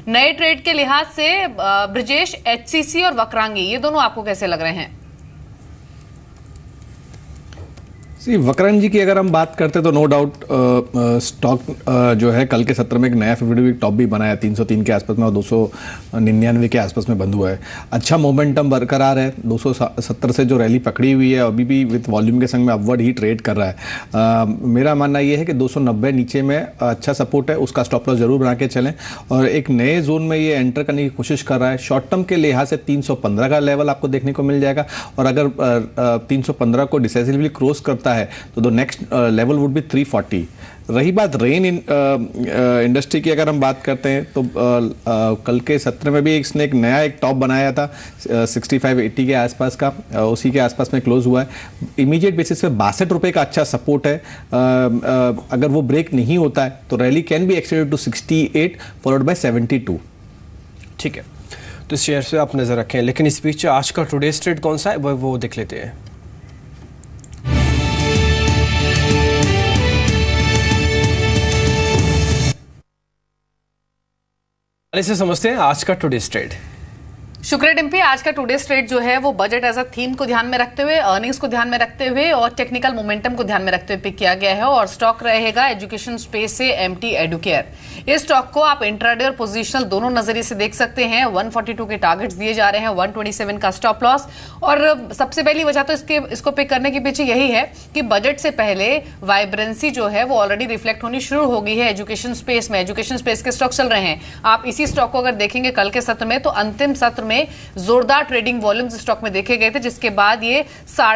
नए ट्रेड के लिहाज से ब्रजेश, एचसीसी और वक्रांगी, ये दोनों आपको कैसे लग रहे हैं? वक्रांगी की अगर हम बात करते तो नो डाउट स्टॉक जो है कल के सत्र में एक नया 50 वीक टॉप भी बनाया 303 के आसपास में और 299 के आसपास में बंद हुआ है। अच्छा मोमेंटम बरकरार है, 270 से जो रैली पकड़ी हुई है अभी भी विद वॉल्यूम के संग में अपवर्ड ही ट्रेड कर रहा है। मेरा मानना यह है कि 290 नीचे में अच्छा सपोर्ट है, उसका स्टॉप लॉस जरूर बना के चलें और एक नए जोन में ये एंटर करने की कोशिश कर रहा है। शॉर्ट टर्म के लिहाज से 315 का लेवल आपको देखने को मिल जाएगा और अगर 315 को डिसाइसिवली क्रॉस करता है तो the next level would be 340। रही बात रेन इंडस्ट्री की, अगर हम बात करते हैं तो कल के सत्र में भी इसने एक नया टॉप बनाया था 65-80 के आसपास का, उसी के आसपास में क्लोज हुआ है। इमीडिएट बेसिस पे 62 रुपये का अच्छा सपोर्ट है। अगर वो ब्रेक नहीं होता है तो rally can be extended to 68 followed by 72। ठीक है, तो इस शेयर से आप नजर रखें। लेकिन इस बीच आज का टुडेज ट्रेड कौन सा है वो देख लेते हैं। से समझते हैं आज का टुडेज ट्रेड। शुक्रिया डिम्पी। आज का टुडेज ट्रेड जो है वो बजट एज अ थीम को ध्यान में रखते हुए, अर्निंग्स को ध्यान में रखते हुए और टेक्निकल मोमेंटम को ध्यान में रखते हुए पिक किया गया है और स्टॉक रहेगा एजुकेशन स्पेस से एमटी एडुकेयर। इस स्टॉक को आप इंट्राडे और पोजिशनल दोनों नजरिए से देख सकते हैं। 142 के टारगेट्स दिए जा रहे हैं, 127 का स्टॉप लॉस। और सबसे पहली वजह तो इसको पिक करने के पीछे यही है कि बजट से पहले वाइब्रेंसी जो है वो ऑलरेडी रिफ्लेक्ट होनी शुरू हो गई है एजुकेशन स्पेस में। एजुकेशन स्पेस के स्टॉक चल रहे हैं। आप इसी स्टॉक को अगर देखेंगे कल के सत्र में तो अंतिम सत्र में जोरदार ट्रेडिंग वॉल्यूम्स स्टॉक में देखे गए थे, जिसके बाद ये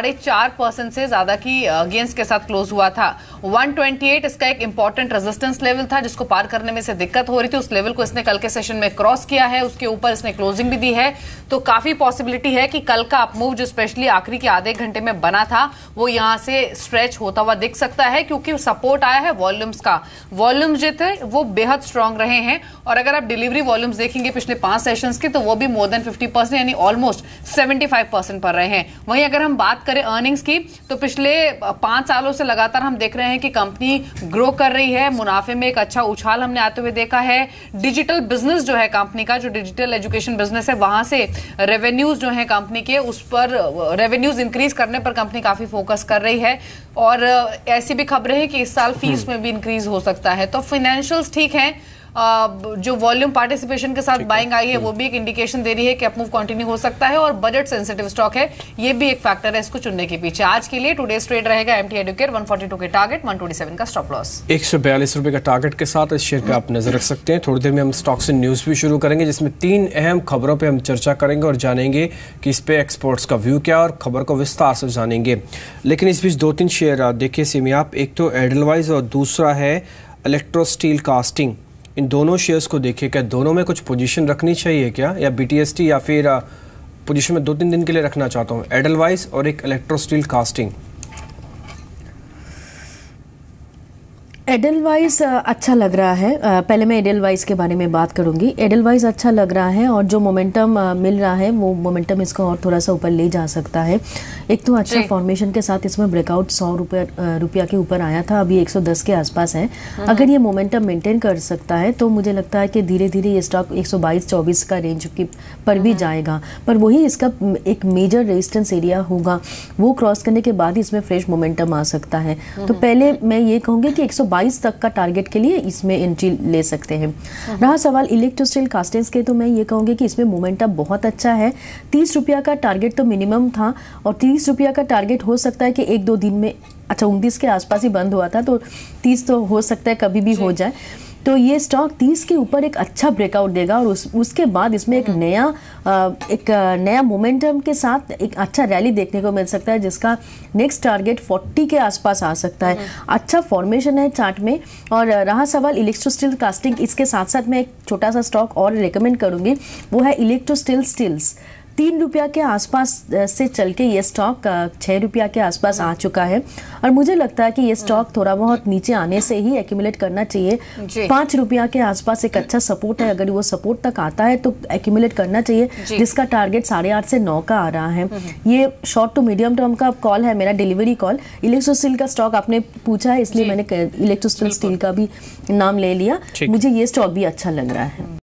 4.5% से ज्यादा की गेंस के साथ क्लोज हुआ था। 128 इसका एक इंपॉर्टेंट रेजिस्टेंस लेवल था जिसको पार करने में से दिक्कत हो रही थी। उस लेवल को इसने कल के सेशन में क्रॉस किया है, उसके ऊपर इसने क्लोजिंग भी दी है। तो काफी पॉसिबिलिटी है कि कल का अपमूव जो स्पेशली आखिरी के आधे घंटे में बना था वो यहां से स्ट्रेच होता हुआ दिख सकता है, क्योंकि सपोर्ट आया है वॉल्यूम्स का। वॉल्यूम्स जो थे वो बेहद स्ट्रांग रहे हैं और अगर आप डिलीवरी वॉल्यूम्स देखेंगे पिछले 5 सेशंस के तो वो भी मोर देन 50% यानी ऑलमोस्ट 75% पर रहे हैं। वहीं अगर हम बात करें अर्निंग्स की तो पिछले 5 सालों से लगातार हम देख रहे हैं कि कंपनी ग्रो कर रही है। मुनाफे में एक अच्छा उछाल हमने आते हुए देखा है। डिजिटल बिजनेस जो है कंपनी का, जो डिजिटल एजुकेशन बिजनेस है, वहां से रेवेन्यूज जो है कंपनी के, उस पर रेवेन्यूज इंक्रीज करने पर कंपनी काफी फोकस कर रही है और ऐसी भी खबरें हैं कि इस साल फीस में भी इंक्रीज हो सकता है। तो फाइनेंशियल्स ठीक हैं। जो वॉल्यूम पार्टिसिपेशन के साथ बाइंग आई है वो भी एक इंडिकेशन दे रही है कि अपमूव कंटिन्यू हो सकता है और बजट सेंसिटिव स्टॉक है, ये भी एक फैक्टर है इसको चुनने के पीछे। आज के लिए टुडेज ट्रेड रहेगा एमटी एडुकेयर 142 के टारगेट, 127 का स्टॉप लॉस। 142 रुपए का टारगेट के साथ इस शेयर पे आप नजर रख सकते हैं। थोड़ी देर में हम स्टॉक से न्यूज भी शुरू करेंगे जिसमें 3 अहम खबरों पे हम चर्चा करेंगे और जानेंगे कि इस पे एक्सपोर्ट्स का व्यू क्या और खबर को विस्तार से जानेंगे। लेकिन इस बीच 2-3 शेयर देखिए सिमी आप, एक तो एडलवाइज और दूसरा है इलेक्ट्रो स्टील कास्टिंग। इन दोनों शेयर्स को देखिए, क्या दोनों में कुछ पोजीशन रखनी चाहिए क्या, या बीटीएसटी या फिर पोजीशन में 2-3 दिन के लिए रखना चाहता हूँ? एडलवाइज और एक इलेक्ट्रो स्टील कास्टिंग। एडलवाइज अच्छा लग रहा है। पहले मैं एडलवाइज के बारे में बात करूंगी। एडलवाइज अच्छा लग रहा है और जो मोमेंटम मिल रहा है वो मोमेंटम इसको और थोड़ा सा ऊपर ले जा सकता है। एक तो अच्छा फॉर्मेशन के साथ इसमें ब्रेकआउट 100 रुपया के ऊपर आया था, अभी 110 के आसपास है। अगर ये मोमेंटम मेंटेन कर सकता है तो मुझे लगता है कि धीरे धीरे ये स्टॉक 122-24 का रेंज पर भी जाएगा, पर वही इसका एक मेजर रेजिस्टेंस एरिया होगा, वो क्रॉस करने के बाद इसमें फ्रेश मोमेंटम आ सकता है। तो पहले मैं ये कहूँगी कि 122 तक का टारगेट के लिए इसमें एंट्री ले सकते हैं। रहा सवाल इलेक्ट्रो स्टील कास्टिंग्स के, तो मैं ये कहूँगी कि इसमें मोमेंटम बहुत अच्छा है। 30 रुपया का टारगेट तो मिनिमम था और 30 रुपया का टारगेट हो सकता है कि 1-2 दिन में, अच्छा 29 के आसपास ही बंद हुआ था तो 30 तो हो सकता है कभी भी हो जाए। तो ये स्टॉक 30 के ऊपर एक अच्छा ब्रेकआउट देगा और उसके बाद इसमें एक नया मोमेंटम के साथ एक अच्छा रैली देखने को मिल सकता है, जिसका नेक्स्ट टारगेट 40 के आसपास आ सकता है। अच्छा फॉर्मेशन है चार्ट में। और रहा सवाल इलेक्ट्रो स्टील कास्टिंग, इसके साथ साथ मैं एक छोटा सा स्टॉक और रिकमेंड करूंगी, वो है इलेक्ट्रो स्टील स्टील्स। 3 रुपया के आसपास से चल के ये स्टॉक 6 रुपया के आसपास आ चुका है और मुझे लगता है कि ये स्टॉक थोड़ा बहुत नीचे आने से ही एक्यूमुलेट करना चाहिए। 5 रुपया के आसपास एक अच्छा सपोर्ट है, अगर वो सपोर्ट तक आता है तो एक्यूमुलेट करना चाहिए, जिसका टारगेट 8.5 से 9 का आ रहा है। ये शॉर्ट टू मीडियम टर्म का कॉल है, मेरा डिलीवरी कॉल। इलेक्ट्रो स्टील का स्टॉक आपने पूछा है इसलिए मैंने इलेक्ट्रो स्टील का भी नाम ले लिया। मुझे ये स्टॉक भी अच्छा लग रहा है।